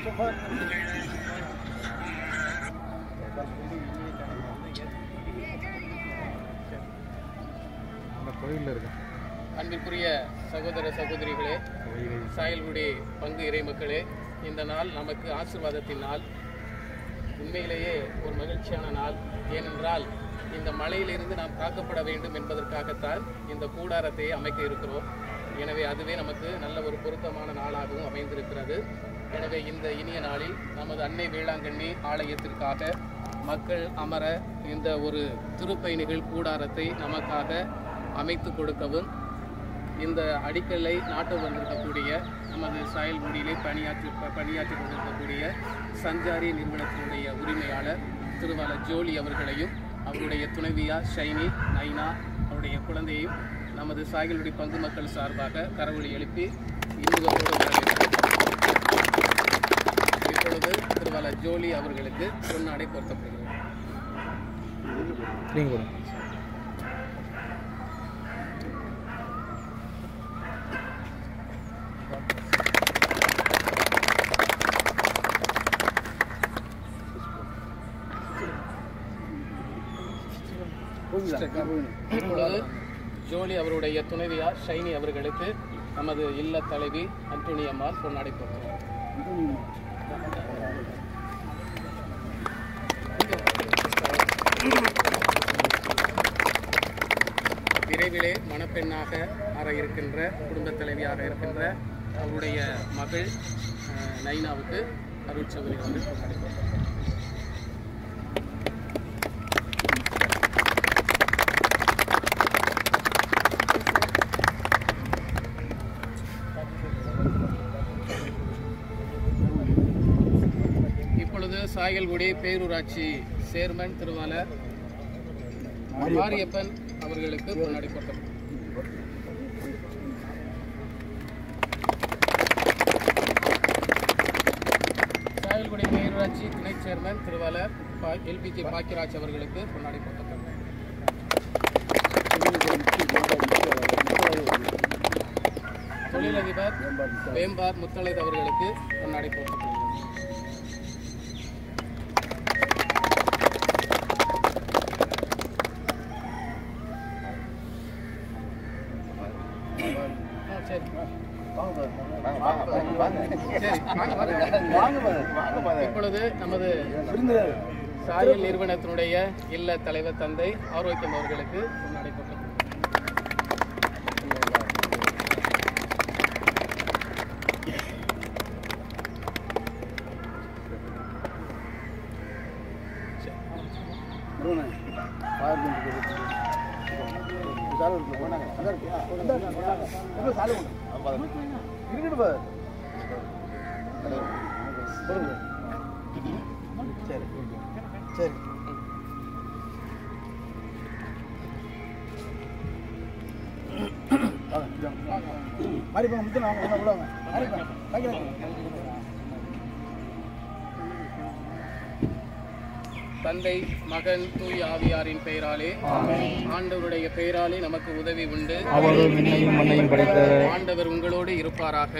அன்பிற்குரிய சகோதர சகோதரிகளே, சாயல்குடி பங்கு இறை மக்களே, இந்த நாள் நமக்கு ஆசீர்வாதத்தின் நாள். உண்மையிலேயே ஒரு மகிழ்ச்சியான நாள். ஏனென்றால் இந்த மழையிலிருந்து நாம் காக்கப்பட வேண்டும் என்பதற்காகத்தான் இந்த கூடாரத்தை அமைக்க இருக்கிறோம். எனவே அதுவே நமக்கு நல்ல ஒரு பொருத்தமான நாளாகவும் அமைந்திருக்கிறது. எனவே இந்த இனிய நாளில் நமது அன்னை வேளாங்கண்ணி ஆலயத்திற்காக மக்கள் அமர இந்த ஒரு திருப்பயணிகள் கூடாரத்தை நமக்காக அமைத்து கொடுக்கவும், இந்த அடிக்கல்லை நாட்டு வந்திருக்கக்கூடிய நமது சாயல்குடியிலே பணியாற்றி கொண்டிருக்கக்கூடிய சஞ்சாரி நிறுவனத்தினுடைய உரிமையாளர் திருவாளர் ஜோலி அவர்களையும் அவருடைய துணைவியார் ஷைனி நைனா அவருடைய குழந்தையையும் நமது சாயல்குடி பங்கு மக்கள் சார்பாக கரவொலி எழுப்பி இப்பொழுது திருவாளர் ஜோலி அவர்களுக்கு பொன்னாடை பொருத்தப்படுகிறது. இப்பொழுது ஜோலி அவருடைய துணைவியார் ஷைனி அவர்களுக்கு நமது இல்ல தலைவி அன்டோனி அம்மாள் பொன்னாடை போடுகிறார். விரைவிலே மணப்பெண்ணாக மாற இருக்கின்ற குடும்ப தலைவியாக இருக்கின்ற அவருடைய மகள் நைனாவுக்கு அருட்சகோதரி வந்து பொன்னாடை போடுகிறார். சாயல்குடி பேரூராட்சி சேர்மன் திருவாளர் மாரியப்பன் அவர்களுக்கு பொன்னாடை போட்டது. சாயல்குடி பேரூராட்சி துணை சேர்மன் திருவாளர் எல்பிஜி பாக்கியராஜ் அவர்களுக்கு பொன்னாடை போட்டது. தொழிலதிபர் வேம்பார் முத்தலைத் அவர்களுக்கு பொன்னாடை போட்டது. இப்பொழுது நமது சாயல் நிறுவனத்தினுடைய இல்ல தலைவர் தந்தை ஆரோக்கியம் அவர்களுக்கு பொன்னாடை போட்டது. தந்தை மகன் தூய் ஆவியாரின் பெயராலே ஆண்டவருடைய பெயராலே நமக்கு உதவி உண்டு. ஆண்டவர் உங்களோடு இருப்பாராக.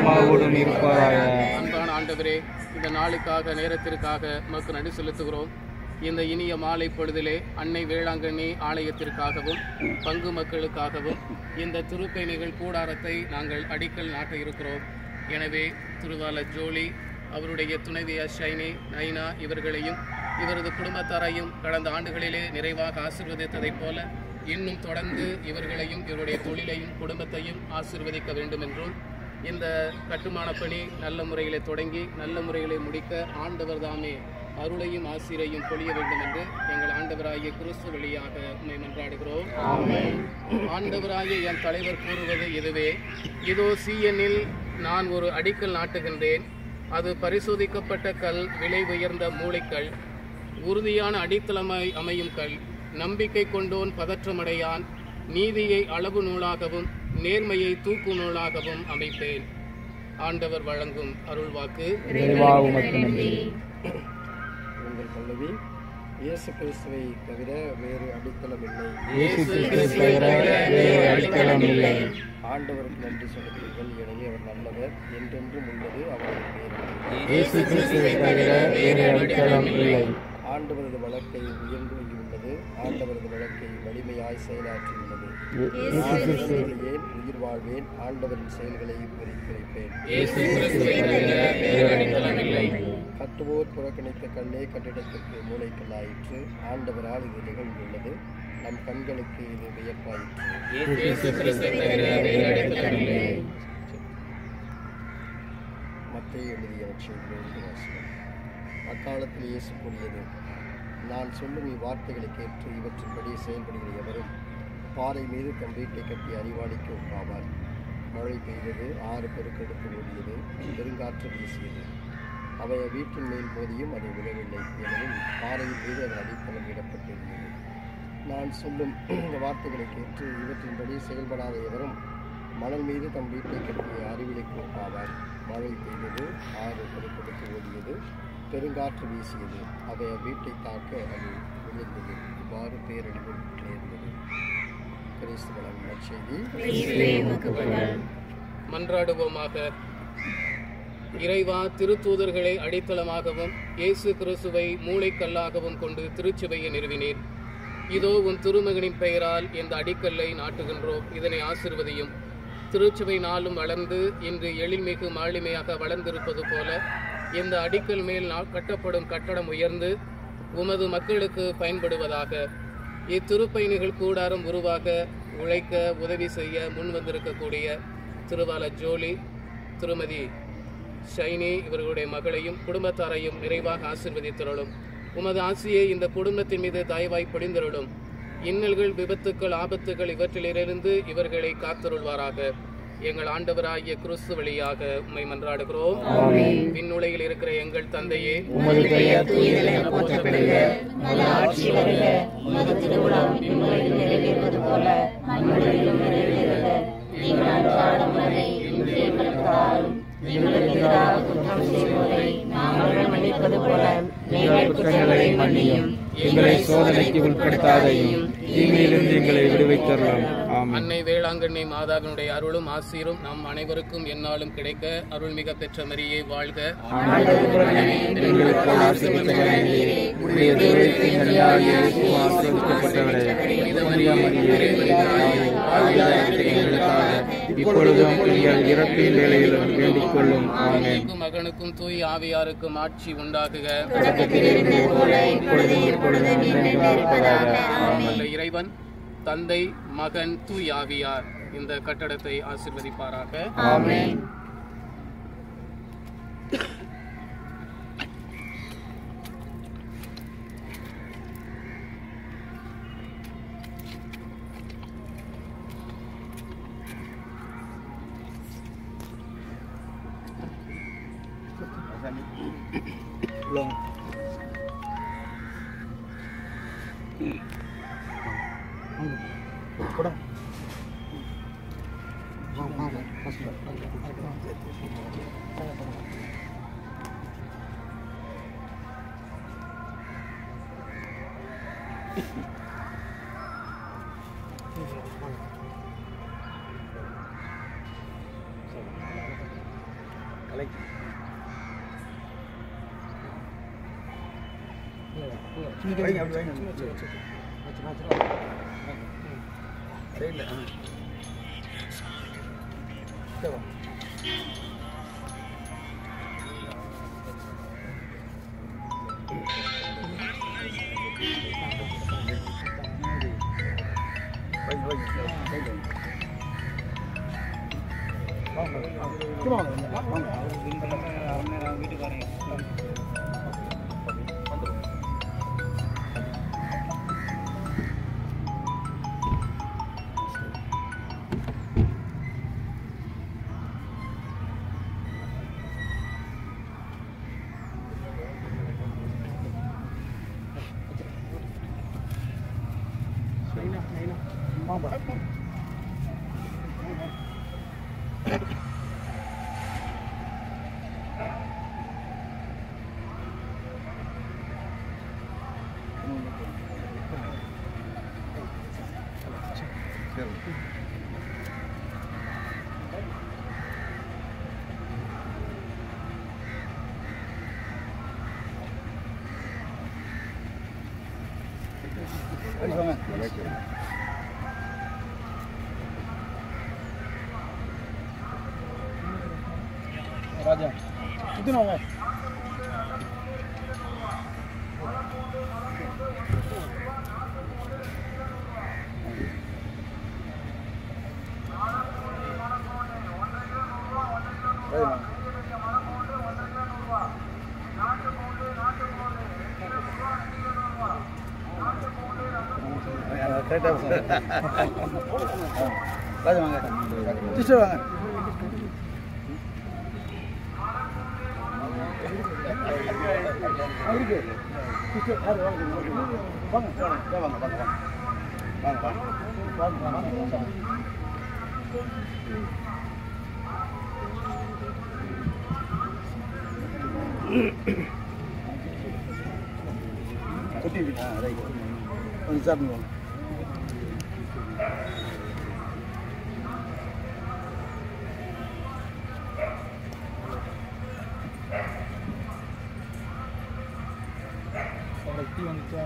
அன்பான ஆண்டவரே, இந்த நாளுக்காக நேரத்திற்காக நமக்கு நன்றி செலுத்துகிறோம். இந்த இனிய மாலை பொழுதிலே அன்னை வேளாங்கண்ணி ஆலயத்திற்காகவும் பங்கு மக்களுக்காகவும் இந்த திருப்பயணிகள் கூடாரத்தை நாங்கள் அடிக்கல் நாட்ட இருக்கிறோம். எனவே திருவாளர் ஜோலி அவருடைய துணைவியார் ஷைனி நைனா இவர்களையும் இவரது குடும்பத்தாரையும் கடந்த ஆண்டுகளிலே நிறைவாக ஆசீர்வதித்ததைப் போல இன்னும் தொடர்ந்து இவர்களையும் இவருடைய தொழிலையும் குடும்பத்தையும் ஆசீர்வதிக்க வேண்டும் என்றும், இந்த கட்டுமான பணி நல்ல முறையிலே தொடங்கி நல்ல முறையிலே முடிக்க ஆண்டவர் தாமே அருளையும் ஆசீரையும் பொழிய வேண்டும் என்று எங்கள் ஆண்டவராகிய கிறிஸ்து வழியாக உம்மை மன்றாடுகிறோம். ஆண்டவராகிய என் தலைவர் கூறுவது இதுவே: இதோ சீயனில் நான் ஒரு அடிக்கல் நாட்டுகின்றேன். அது பரிசோதிக்கப்பட்ட கல், விலை உயர்ந்த மூளைக்கல், உறுதியான அடித்தளமாய் அமையும் கல். நம்பிக்கை கொண்டோன் பதற்றமடையான். நீதியை அளவு நூலாகவும் நேர்மையை தூக்கு நூலாகவும் அமைப்பேன். ஆண்டவர் வழங்கும் அருள்வாக்கு. இயேசு கிறிஸ்துவை தவிர வேறு அடித்தளம் இல்லை. ஆண்டவருக்கு நன்றி செலுத்துங்கள், எனவே அவர் நல்லவர், என்றென்றும் உள்ளது அவரது பேர். ஆண்டவரது வழக்கை உயர்ந்துள்ளது, ஆண்டவரது வழக்கை வலிமையாய் செயலாற்றியுள்ளது. ஏன் உயிர் வாழ்வேன், ஆண்டவரின் செயல்களை குறிப்பிருப்பேன். கட்டுவோர் புறக்கணித்த கல்லே கட்டிடத்திற்கு மூளைக்கல்லாயிற்று, ஆண்டவரால் இது நிகழ்ந்துள்ளது, நம் கண்களுக்கு இது வியப்பாயிற்று. மத்தேயு எழுதிய நற்செய்தியிலிருந்து வாசகம். அக்காலத்தில் இயேசு கூறியது, நான் சொல்லும் இவ்வார்த்தைகளை கேட்டு இவற்றின்படி செயல்படுகிற எவரும் பாறை மீது தம் வீட்டை கட்டி அறிவாளிக்கு ஒப்பாவார். மழை பெய்தது, ஆறு பெருக்கெடுத்து ஓடியது, பெருங்காற்று வீசியது. அவை வீட்டின் மேல் மோதியும் அது விழவில்லை, ஏனெனில் பாறையின் மீது அதன் அடித்தளம் இடப்பட்டிருந்தது. நான் சொல்லும் வார்த்தைகளை கேட்டு இவற்றின்படி செயல்படாத எவரும் மணல் மீது தம் வீட்டை கட்டிய அறிவிலைக்கு ஒப்பாவார். மழை பெய்தது, ஆறு பெருக்கெடுத்து ஓடியது, பெருங்காற்று வீசியது. அவை வீட்டை தாக்க அது விழுந்தது. இவ்வாறு பேரழிவு நேர்ந்தது. கிறிஸ்துவின் நற்செய்தி. மன்றாடுவோமாக. இறைவா, திருத்தூதர்களை அடித்தளமாகவும் இயேசு கிறிஸ்துவை மூளைக்கல்லாகவும் கொண்டு திருச்சபையை நிறுவினீர். இதோ உன் திருமகனின் பெயரால் இந்த அடிக்கல்லை நாட்டுகின்றோம், இதனை ஆசீர்வதியும். திருச்சபை நாளும் வளர்ந்து இன்று எழில்மிகு மாளிமையாக வளர்ந்திருப்பது போல இந்த அடிக்கல் மேல் கட்டப்படும் கட்டடம் உயர்ந்து உமது மக்களுக்கு பயன்படுவதாக. இத்திருப்பயணிகள் கூடாரம் உருவாக உழைக்க உதவி செய்ய முன் வந்திருக்கக்கூடிய திருவாளர் ஜோலி, திருமதி ஷைனி இவர்களுடைய மகளையும் குடும்பத்தாரையும் நிறைவாக ஆசீர்வதித்தருளும். உமது ஆசியை இந்த குடும்பத்தின் மீது தயவாய் பொழிந்தருளும். இன்னல்கள், விபத்துக்கள், ஆபத்துகள் இவற்றிலிருந்து இவர்களை காத்தருள்வாராக. எங்கள் ஆண்டவராகிய கிறிஸ்து வழியாக உம்மை மன்றாடுகிறோம். விண்ணுலகில் இருக்கிற எங்கள் தந்தையே, உமது பெயர் தூயதென போற்றப்படுக, உமது ஆட்சி வருக, உமது திருவுளம் விண்ணுலகில் நிறைவேறுவது போல மண்ணுலகிலும் நிறைவேறுக. எங்கள் அன்றாட உணவை இன்று எங்களுக்கு தாரும். எங்களுக்கு எதிராக குற்றம் செய்வோரை நாங்கள் மன்னிப்பது போல எங்கள் குற்றங்களை மன்னியும். எங்களை சோதனைக்கு உட்படுத்தாதையும் தீமையிலிருந்து எங்களை விடுவித்தருளும். அன்னை வேளாங்கண்ணி மாதாவினுடைய அருளும் ஆசீரும் நம் அனைவருக்கும் எந்நாளும் கிடைக்க அருள்மிக பெற்ற மரியே வாழ்க. இப்பொழுதும் எங்கள் இறப்பின் வேளையிலும் வேண்டிக் கொள்ளும். மகனுக்கும் தூய் ஆவியாருக்கும் ஆட்சி உண்டாகுக. இறைவன் தந்தை, மகன், தூய் ஆவியார் இந்த கட்டடத்தை ஆசீர்வதிப்பாராக. ஆமென். ராஜா சுத்தினவங்க ராஜா வாங்க சிஸ்டர் வாங்க இருக்கு சிஸ்டர் யார் வாங்க வாங்க வாங்க வாங்க வாங்க வாங்க வாங்க வாங்க கொட்டி விட்டா ரைட் கொஞ்சம் சாப்பிடுவோம் டீ வந்துச்சா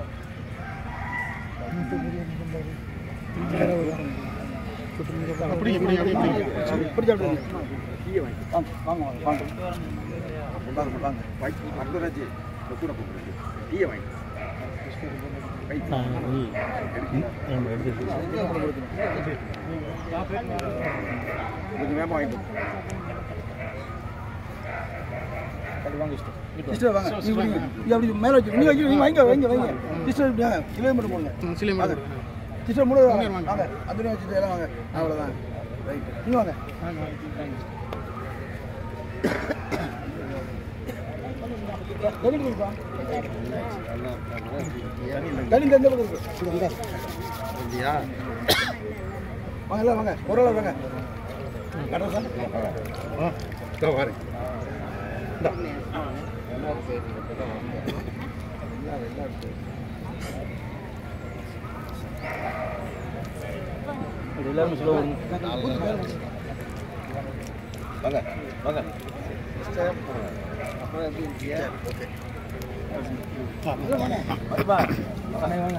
அப்படி வாங்க வாங்க வாங்க சிஸ்டர் வாங்க நீ அப்படி மேலே வச்சு நீ வைக்க நீங்க வைங்க வைங்க வைங்க சிஸ்டர் இப்படி சிலை மட்டும் போடுங்க சிஸ்டர் முழு வாங்க அந்த வச்சுட்டு எல்லாம் வாங்க அவ்வளோதான் ரைட் நீ வாங்க தண்ணி எந்த பக்கம் இருக்கு வாங்க எல்லாம் வாங்க ஒரு ஆள் வாங்க வாரு எல்லாரும் சொல்ல வாங்க வாங்க அப்புறம் எப்படி இருக்கியா ஓகே வாங்க